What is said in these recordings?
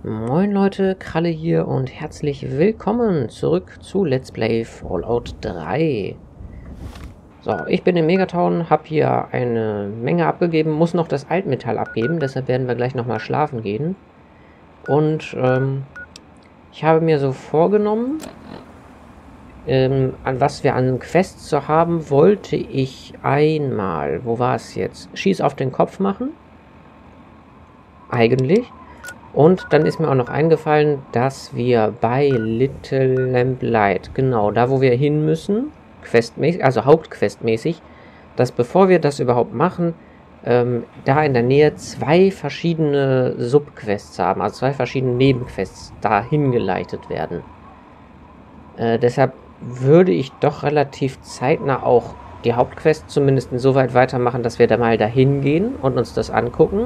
Moin Leute, Kralle hier und herzlich willkommen zurück zu Let's Play Fallout 3. So, ich bin im Megatown, habe hier eine Menge abgegeben, muss noch das Altmetall abgeben, deshalb werden wir gleich nochmal schlafen gehen. Und ich habe mir so vorgenommen, was wir an Quests zu haben, wollte ich einmal, wo war es jetzt? Schieß auf den Kopf machen. Eigentlich. Und dann ist mir auch noch eingefallen, dass wir bei Little Lamp Light, genau, da wo wir hin müssen, questmäßig, also hauptquestmäßig, dass bevor wir das überhaupt machen, da in der Nähe zwei verschiedene Subquests haben, also zwei verschiedene Nebenquests dahin geleitet werden. Deshalb würde ich doch relativ zeitnah auch die Hauptquest zumindest insoweit weitermachen, dass wir da mal dahin gehen und uns das angucken.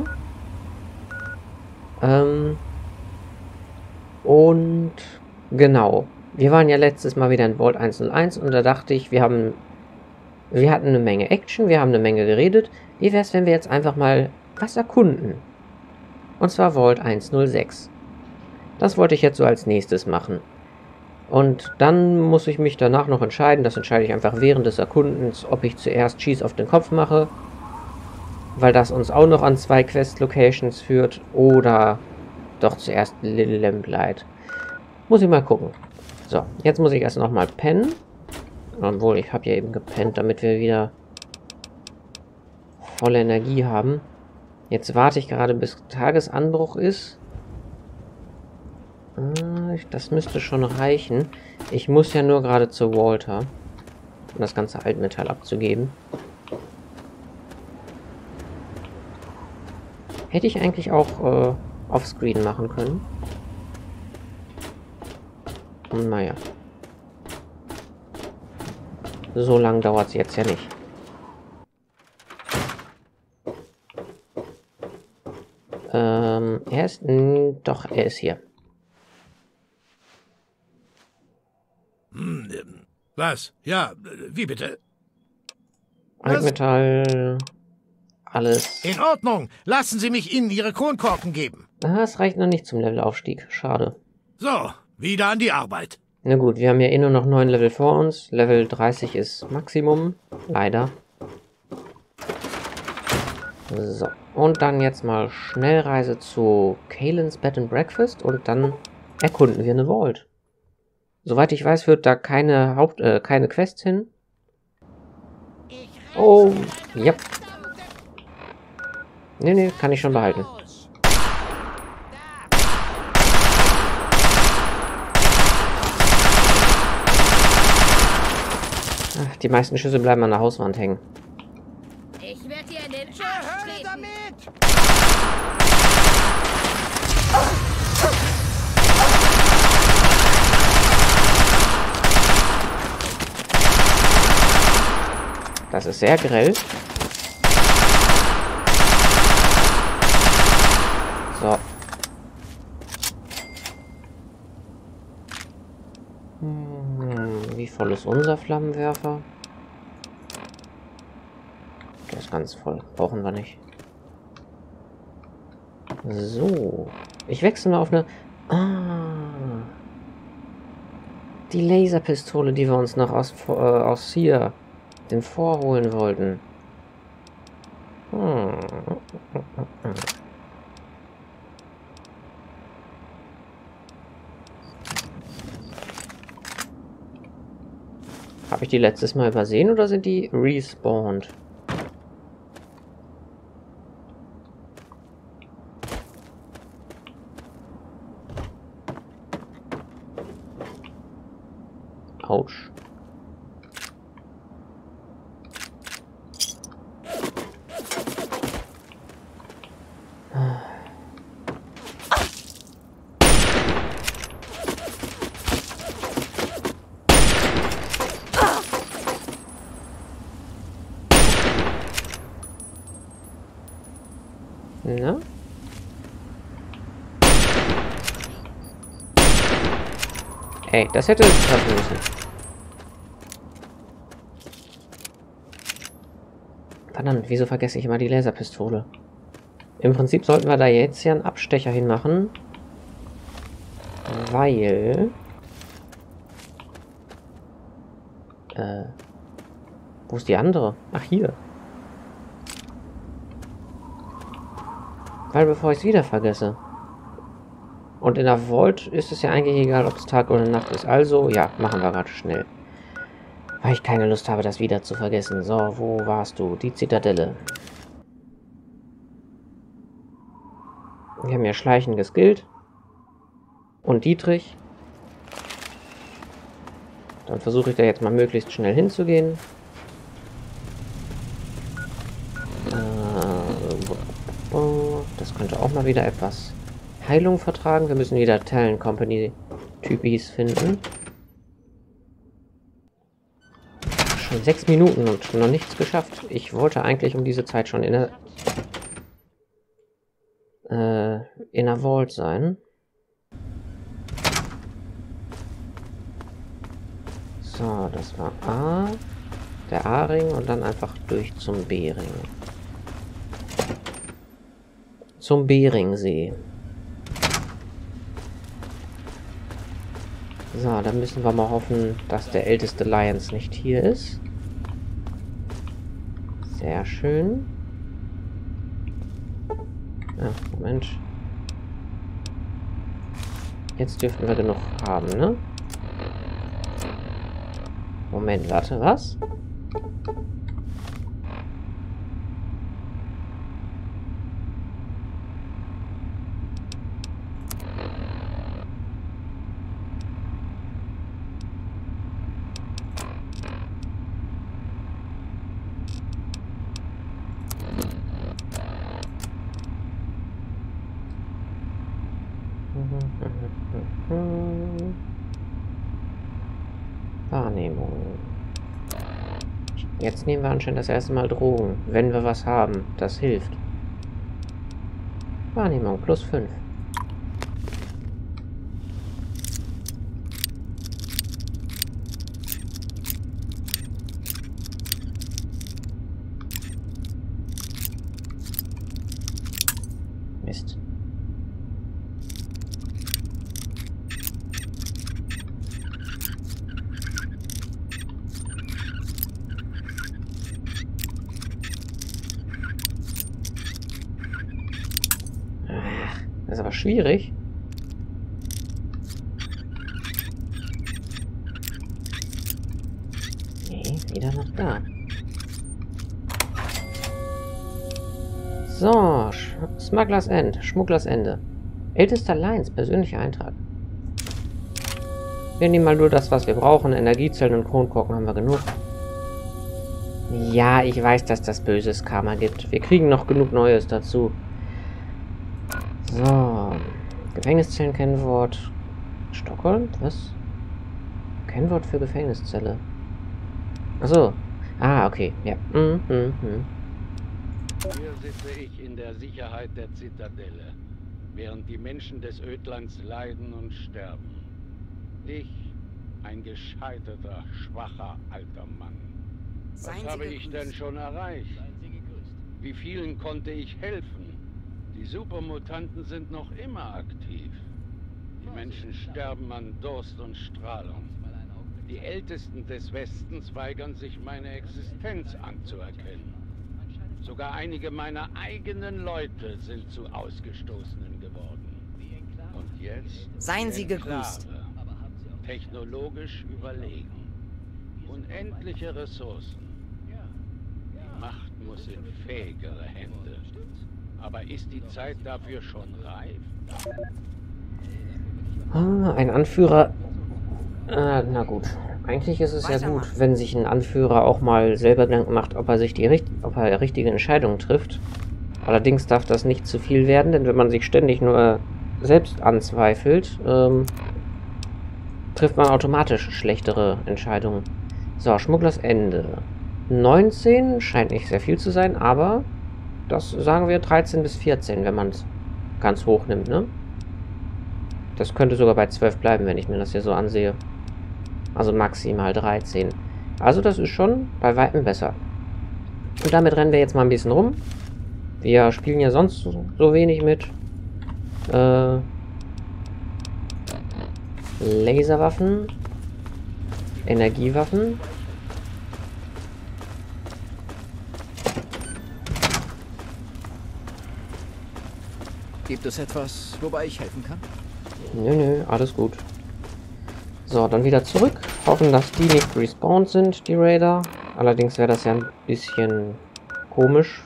Und genau, wir waren ja letztes Mal wieder in Vault 101 und da dachte ich, wir hatten eine Menge Action, wir haben eine Menge geredet. Wie wäre es, wenn wir jetzt einfach mal was erkunden? Und zwar Vault 106. Das wollte ich jetzt so als nächstes machen. Und dann muss ich mich danach noch entscheiden, das entscheide ich einfach während des Erkundens, ob ich zuerst Schieß auf den Kopf mache, weil das uns auch noch an zwei Quest-Locations führt, oder doch zuerst Little Lamp Light. Muss ich mal gucken. So, jetzt muss ich erst noch mal pennen. Obwohl, ich habe ja eben gepennt, damit wir wieder volle Energie haben. Jetzt warte ich gerade, bis Tagesanbruch ist. Das müsste schon reichen. Ich muss ja nur gerade zu Walter, um das ganze Altmetall abzugeben. Hätte ich eigentlich auch offscreen machen können. Und naja. So lange dauert es jetzt ja nicht. Er ist... Doch, er ist hier. Was? Ja, wie bitte? Altmetall... Alles. In Ordnung. Lassen Sie mich Ihnen Ihre Kronkorken geben. Das reicht noch nicht zum Levelaufstieg. Schade. So, wieder an die Arbeit. Na gut, wir haben ja eh nur noch 9 Level vor uns. Level 30 ist Maximum. Leider. So. Und dann jetzt mal Schnellreise zu Kalen's Bed and Breakfast und dann erkunden wir eine Vault. Soweit ich weiß, führt da keine keine Quest hin. Oh, ja. Nee, kann ich schon behalten. Ach, die meisten Schüsse bleiben an der Hauswand hängen. Ich werde dir in den Arsch treten. Damit! Das ist sehr grell. So. Wie voll ist unser Flammenwerfer? Der ist ganz voll. Brauchen wir nicht. So. Ich wechsle mal auf eine... Die Laserpistole, die wir uns noch aus hier dem vorholen wollten. Habe ich die letztes Mal übersehen oder sind die respawned? Autsch. Na? Ey, das hätte es treffen müssen. Verdammt, wieso vergesse ich immer die Laserpistole? Im Prinzip sollten wir da jetzt ja einen Abstecher hinmachen. Weil... wo ist die andere? Ach, hier. Weil bevor ich es wieder vergesse. Und in der Vault ist es ja eigentlich egal, ob es Tag oder Nacht ist. Also, ja, machen wir gerade schnell. Weil ich keine Lust habe, das wieder zu vergessen. So, wo warst du? Die Zitadelle. Wir haben ja Schleichen geskillt. Und Dietrich. Dann versuche ich da jetzt mal möglichst schnell hinzugehen. Das könnte auch mal wieder etwas Heilung vertragen. Wir müssen wieder Talent Company Typis finden. Schon 6 Minuten und noch nichts geschafft. Ich wollte eigentlich um diese Zeit schon in der Vault sein. So, das war A, der A-Ring und dann einfach durch zum B-Ring. Zum Beringsee. So, dann müssen wir mal hoffen, dass der älteste Lions nicht hier ist. Sehr schön. Ah, Moment. Jetzt dürften wir genug haben, ne? Moment, warte, was? Wahrnehmung. Jetzt nehmen wir anscheinend das erste Mal Drogen, wenn wir was haben. Das hilft. Wahrnehmung plus 5. Mist. Das ist aber schwierig. Nee, wieder noch da. So, Smugglers End, Schmugglers Ende. Ältester Lions, persönlicher Eintrag. Wir nehmen mal nur das, was wir brauchen. Energiezellen und Kronkorken haben wir genug. Ja, ich weiß, dass das böses Karma gibt. Wir kriegen noch genug Neues dazu. So. Gefängniszellen-Kennwort. Stockholm? Was? Kennwort für Gefängniszelle. Achso. Ah, okay. Ja. Hier sitze ich in der Sicherheit der Zitadelle, während die Menschen des Ödlands leiden und sterben. Ich, ein gescheiterter, schwacher alter Mann. Was habe ich denn schon erreicht? Wie vielen konnte ich helfen? Die Supermutanten sind noch immer aktiv. Die Menschen sterben an Durst und Strahlung. Die Ältesten des Westens weigern sich, meine Existenz anzuerkennen. Sogar einige meiner eigenen Leute sind zu Ausgestoßenen geworden. Und jetzt... Seien Sie gegrüßt. Technologisch überlegen. Unendliche Ressourcen. Die Macht muss in fähigere Hände. Aber ist die Zeit dafür schon reif? Ah, ein Anführer. Na gut. Eigentlich ist es ja gut, wenn sich ein Anführer auch mal selber Gedanken macht, ob er richtige Entscheidungen trifft. Allerdings darf das nicht zu viel werden, denn wenn man sich ständig nur selbst anzweifelt, trifft man automatisch schlechtere Entscheidungen. So, Schmugglers Ende. 19 scheint nicht sehr viel zu sein, aber das sagen wir 13 bis 14, wenn man es ganz hoch nimmt, ne? Das könnte sogar bei 12 bleiben, wenn ich mir das hier so ansehe. Also maximal 13. Also das ist schon bei weitem besser. Und damit rennen wir jetzt mal ein bisschen rum. Wir spielen ja sonst so wenig mit. Laserwaffen. Energiewaffen. Gibt es etwas, wobei ich helfen kann? Nö, alles gut. So, dann wieder zurück. Hoffen, dass die nicht respawned sind, die Raider. Allerdings wäre das ja ein bisschen komisch,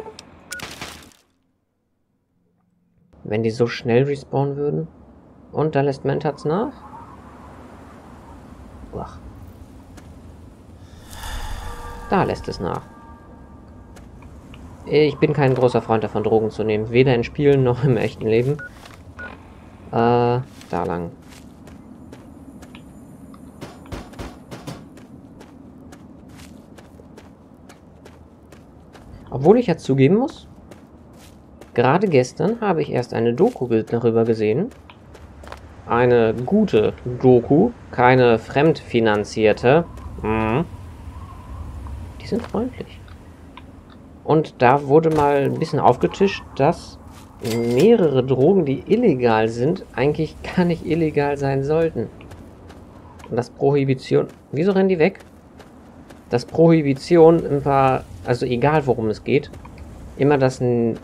wenn die so schnell respawnen würden. Und da lässt Mentats nach. Uach. Da lässt es nach. Ich bin kein großer Freund davon, Drogen zu nehmen. Weder in Spielen noch im echten Leben. Da lang. Obwohl ich ja zugeben muss, gerade gestern habe ich erst eine Doku darüber gesehen. Eine gute Doku, keine fremdfinanzierte. Die sind freundlich. Und da wurde mal ein bisschen aufgetischt, dass mehrere Drogen, die illegal sind, eigentlich gar nicht illegal sein sollten. Und das Prohibition... Wieso rennen die weg? Das Prohibition ein paar... Also egal, worum es geht. Immer das... Nanu?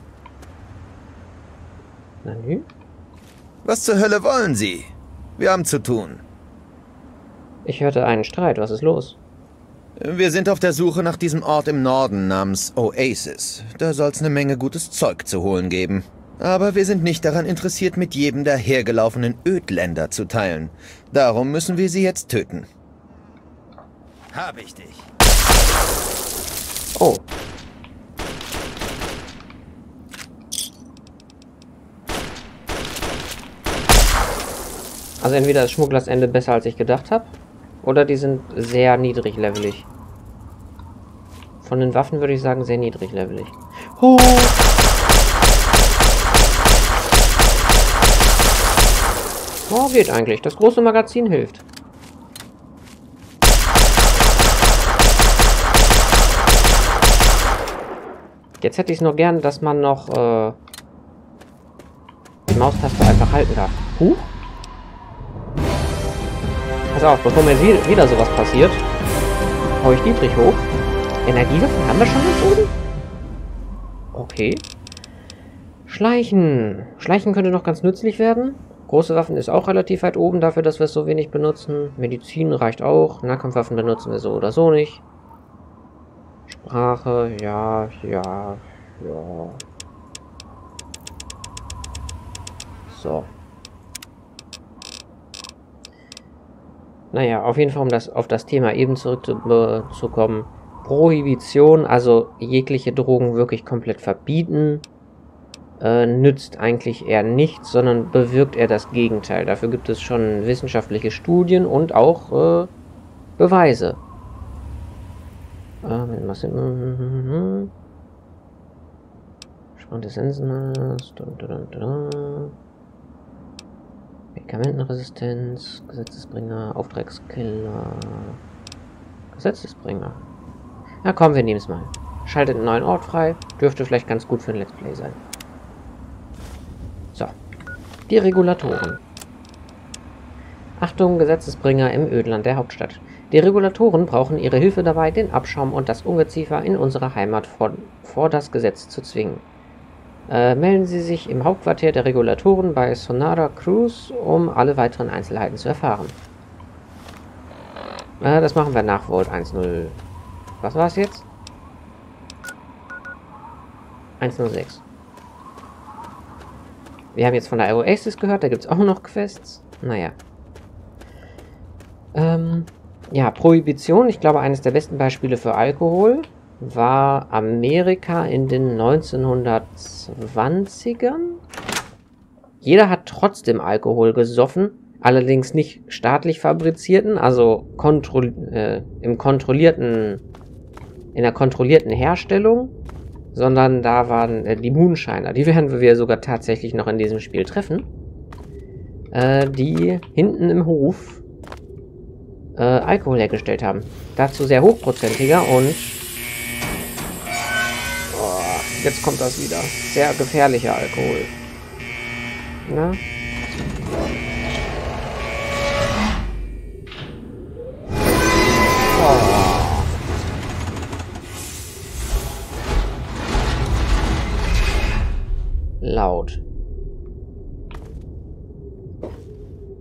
Was zur Hölle wollen Sie? Wir haben zu tun. Ich hörte einen Streit. Was ist los? Wir sind auf der Suche nach diesem Ort im Norden namens Oasis. Da soll's eine Menge gutes Zeug zu holen geben. Aber wir sind nicht daran interessiert, mit jedem der hergelaufenen Ödländer zu teilen. Darum müssen wir sie jetzt töten. Hab ich dich. Oh. Also entweder ist Schmugglers Ende besser, als ich gedacht habe, oder die sind sehr niedriglevelig. Von den Waffen würde ich sagen, sehr niedriglevelig. Oh. Oh, geht eigentlich. Das große Magazin hilft. Jetzt hätte ich es noch gern, dass man noch die Maustaste einfach halten darf. Pass auf, bevor mir wieder sowas passiert, hau ich Dietrich hoch. Energiewaffen haben wir schon gezogen? Okay. Schleichen. Schleichen könnte noch ganz nützlich werden. Große Waffen ist auch relativ weit oben dafür, dass wir es so wenig benutzen. Medizin reicht auch. Nahkampfwaffen benutzen wir so oder so nicht. Sprache, ja. So. Naja, auf jeden Fall, um auf das Thema eben zurückzukommen. Prohibition, also jegliche Drogen wirklich komplett verbieten, nützt eigentlich eher nichts, sondern bewirkt eher das Gegenteil. Dafür gibt es schon wissenschaftliche Studien und auch Beweise. Spannende Essenzen. Medikamentenresistenz, Gesetzesbringer, Auftragskiller, Gesetzesbringer. Na komm, wir nehmen es mal. Schaltet einen neuen Ort frei. Dürfte vielleicht ganz gut für ein Let's Play sein. So. Die Regulatoren. Achtung, Gesetzesbringer im Ödland der Hauptstadt. Die Regulatoren brauchen Ihre Hilfe dabei, den Abschaum und das Ungeziefer in unserer Heimat vor das Gesetz zu zwingen. Melden Sie sich im Hauptquartier der Regulatoren bei Sonara Cruz, um alle weiteren Einzelheiten zu erfahren. Das machen wir nach Vault 1.0. Was war es jetzt? 1.06. Wir haben jetzt von der Oasis gehört, da gibt es auch noch Quests. Naja. Ja, Prohibition. Ich glaube, eines der besten Beispiele für Alkohol war Amerika in den 1920ern. Jeder hat trotzdem Alkohol gesoffen, allerdings nicht staatlich fabrizierten, also in der kontrollierten Herstellung, sondern da waren die Moonshiner. Die werden wir sogar tatsächlich noch in diesem Spiel treffen. Die hinten im Hof Alkohol hergestellt haben. Dazu sehr hochprozentiger und jetzt kommt das wieder. Sehr gefährlicher Alkohol. Na?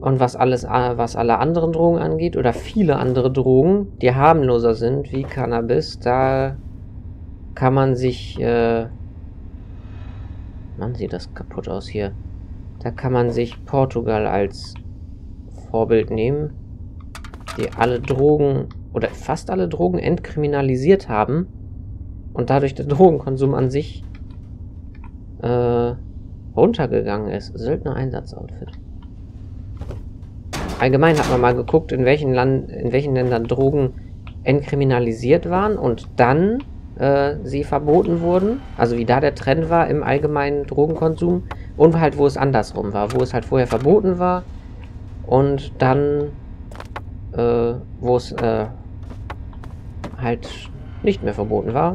Und was alle anderen Drogen angeht, oder viele andere Drogen, die harmloser sind, wie Cannabis, da kann man sich, Mann, sieht das kaputt aus hier. Da kann man sich Portugal als Vorbild nehmen, die alle Drogen, oder fast alle Drogen entkriminalisiert haben und dadurch der Drogenkonsum an sich runtergegangen ist. Söldner-Einsatz-Outfit. Allgemein hat man mal geguckt, in welchen Ländern Drogen entkriminalisiert waren und dann sie verboten wurden. Also wie da der Trend war im allgemeinen Drogenkonsum. Und halt, wo es andersrum war. Wo es halt vorher verboten war und dann, wo es halt nicht mehr verboten war.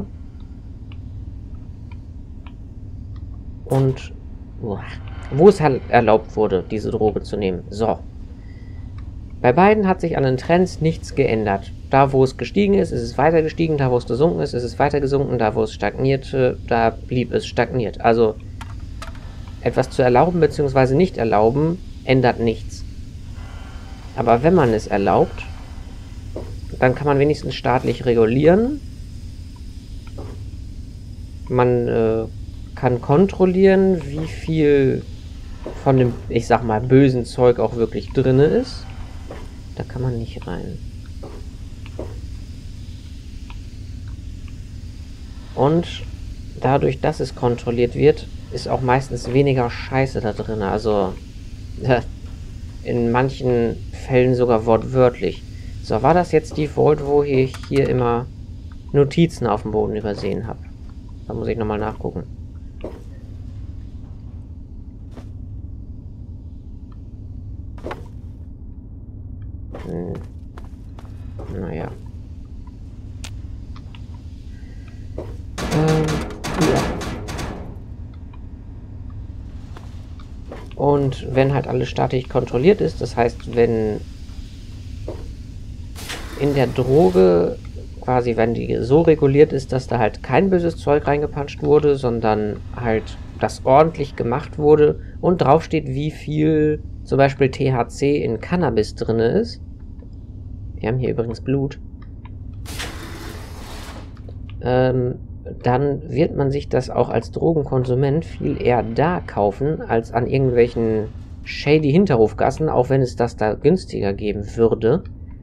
Und wo es halt erlaubt wurde, diese Droge zu nehmen. So. Bei beiden hat sich an den Trends nichts geändert. Da, wo es gestiegen ist es weiter gestiegen. Da, wo es gesunken ist es weiter gesunken. Da, wo es stagnierte, da blieb es stagniert. Also, etwas zu erlauben bzw. nicht erlauben, ändert nichts. Aber wenn man es erlaubt, dann kann man wenigstens staatlich regulieren. Man kann kontrollieren, wie viel von dem, ich sag mal, bösen Zeug auch wirklich drin ist. Da kann man nicht rein. Und dadurch, dass es kontrolliert wird, ist auch meistens weniger Scheiße da drin. Also in manchen Fällen sogar wortwörtlich. So, war das jetzt die Vault, wo ich hier immer Notizen auf dem Boden übersehen habe? Da muss ich nochmal nachgucken. Naja. Ja. Und wenn halt alles staatlich kontrolliert ist, das heißt, wenn in der Droge quasi, wenn die so reguliert ist, dass da halt kein böses Zeug reingepanscht wurde, sondern halt das ordentlich gemacht wurde und draufsteht, wie viel zum Beispiel THC in Cannabis drin ist. Wir haben hier übrigens Blut. Dann wird man sich das auch als Drogenkonsument viel eher da kaufen, als an irgendwelchen shady Hinterhofgassen, auch wenn es das da günstiger geben würde.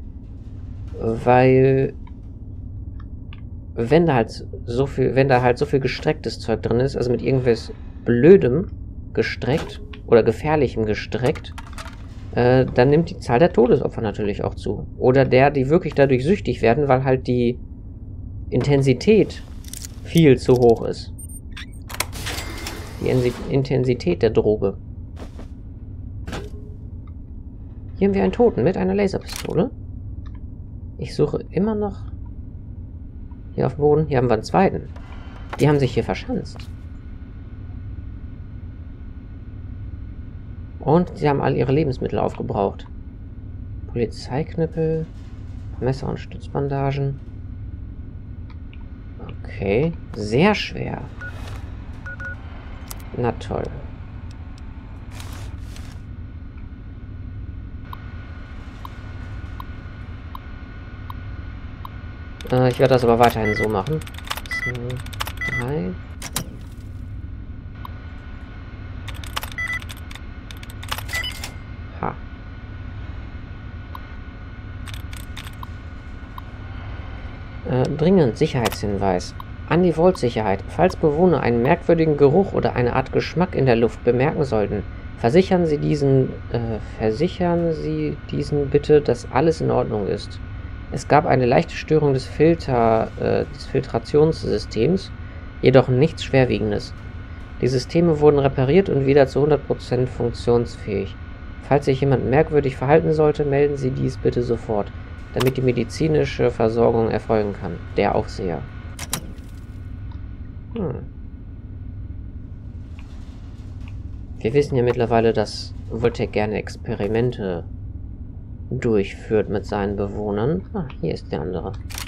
Weil wenn da halt so viel gestrecktes Zeug drin ist, also mit irgendwas Blödem gestreckt oder Gefährlichem gestreckt, dann nimmt die Zahl der Todesopfer natürlich auch zu. Oder die wirklich dadurch süchtig werden, weil halt die Intensität viel zu hoch ist. Die Intensität der Droge. Hier haben wir einen Toten mit einer Laserpistole. Ich suche immer noch hier auf dem Boden. Hier haben wir einen zweiten. Die haben sich hier verschanzt. Und sie haben all ihre Lebensmittel aufgebraucht. Polizeiknüppel, Messer und Stützbandagen. Okay, sehr schwer. Na toll. Ich werde das aber weiterhin so machen. 2, 3. Ha. Dringend Sicherheitshinweis. An die Vault-Sicherheit. Falls Bewohner einen merkwürdigen Geruch oder eine Art Geschmack in der Luft bemerken sollten, versichern Sie diesen bitte, dass alles in Ordnung ist. Es gab eine leichte Störung des Filtrationssystems, jedoch nichts Schwerwiegendes. Die Systeme wurden repariert und wieder zu 100% funktionsfähig. Falls sich jemand merkwürdig verhalten sollte, melden Sie dies bitte sofort, damit die medizinische Versorgung erfolgen kann. Der Aufseher. Wir wissen ja mittlerweile, dass Vault-Tec gerne Experimente durchführt mit seinen Bewohnern. Ah, hier ist der andere.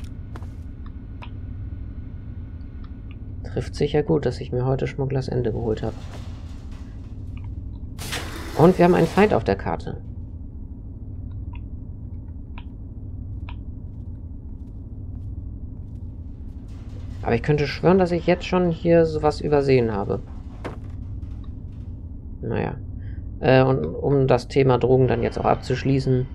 Trifft sicher gut, dass ich mir heute Schmugglers Ende geholt habe. Und wir haben einen Feind auf der Karte. Aber ich könnte schwören, dass ich jetzt schon hier sowas übersehen habe. Naja. Und um das Thema Drogen dann jetzt auch abzuschließen.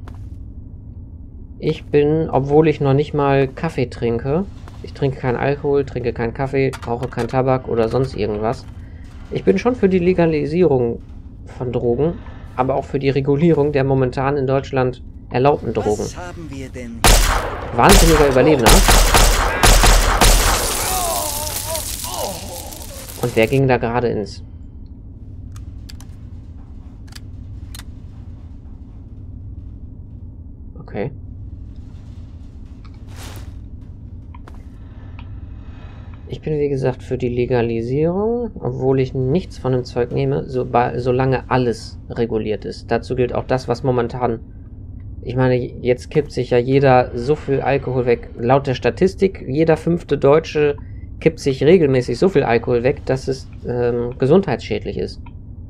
Ich bin, obwohl ich noch nicht mal Kaffee trinke, ich trinke keinen Alkohol, trinke keinen Kaffee, rauche keinen Tabak oder sonst irgendwas. Ich bin schon für die Legalisierung von Drogen, aber auch für die Regulierung der momentan in Deutschland erlaubten Drogen. Was haben wir denn? Wahnsinniger Überlebender. Und wer ging da gerade ins... Okay. Ich bin, wie gesagt, für die Legalisierung, obwohl ich nichts von dem Zeug nehme, solange alles reguliert ist. Dazu gilt auch das, was momentan... Ich meine, jetzt kippt sich ja jeder so viel Alkohol weg. Laut der Statistik, jeder 5. Deutsche kippt sich regelmäßig so viel Alkohol weg, dass es gesundheitsschädlich ist.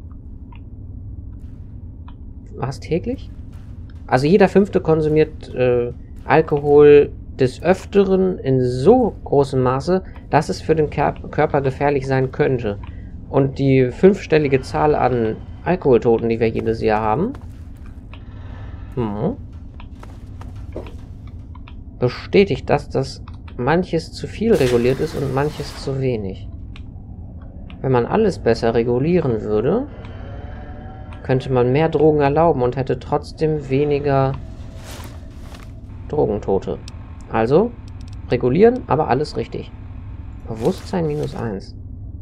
Was, täglich? Also jeder 5. konsumiert Alkohol des Öfteren in so großem Maße, dass es für den Körper gefährlich sein könnte. Und die 5-stellige Zahl an Alkoholtoten, die wir jedes Jahr haben, bestätigt das, dass manches zu viel reguliert ist und manches zu wenig. Wenn man alles besser regulieren würde, könnte man mehr Drogen erlauben und hätte trotzdem weniger Drogentote. Also, regulieren, aber alles richtig. Bewusstsein -1.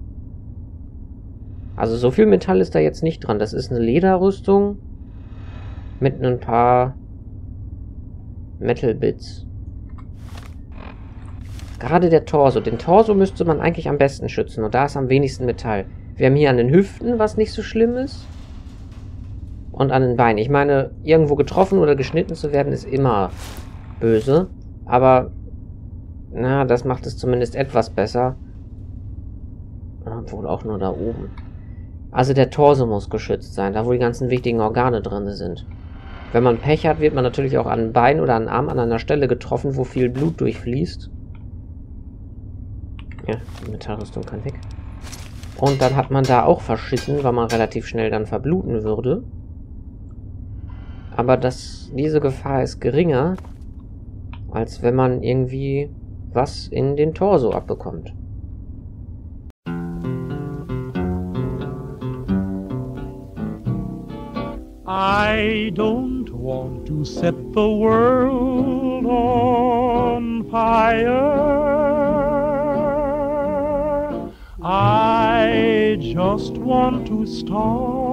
Also so viel Metall ist da jetzt nicht dran. Das ist eine Lederrüstung mit ein paar Metal Bits. Gerade der Torso. Den Torso müsste man eigentlich am besten schützen und da ist am wenigsten Metall. Wir haben hier an den Hüften, was nicht so schlimm ist. Und an den Beinen. Ich meine, irgendwo getroffen oder geschnitten zu werden, ist immer böse. Aber, na, das macht es zumindest etwas besser. Obwohl auch nur da oben. Also der Torso muss geschützt sein, da wo die ganzen wichtigen Organe drin sind. Wenn man Pech hat, wird man natürlich auch an den Beinen oder an den Arm an einer Stelle getroffen, wo viel Blut durchfließt. Ja, die Metallrüstung kann weg. Und dann hat man da auch verschissen, weil man relativ schnell dann verbluten würde. Aber diese Gefahr ist geringer, als wenn man irgendwie was in den Torso abbekommt. I don't want to set the world on fire. I just want to start